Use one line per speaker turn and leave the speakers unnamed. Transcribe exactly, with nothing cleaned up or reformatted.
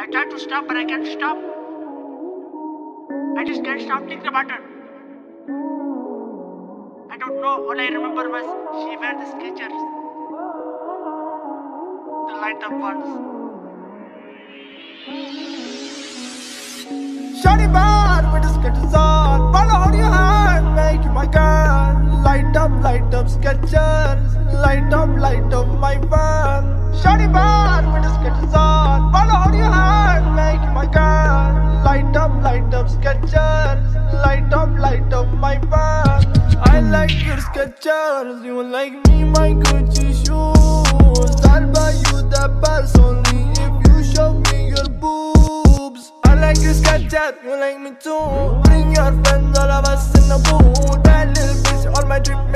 I try to stop, but I can't stop. I just can't stop thinking about her. I don't know. All I remember was she wear the Skechers, the light up ones.
Shawty bad with the Skechers on. Follow hold your hand, make you my girl. Light up, light up Skechers. Light up, light up my van. Shawty bad with the Skechers on. Follow hold your hand, make you my girl. Light up, light up Skechers. Light up, light up my van. I like your Skechers, you like me my Gucci shoes. I'll buy you the pants only if you show me your boobs. I like your Skechers, you like me too. Bring your friends, all of us in the booth. That little bitch, all my drip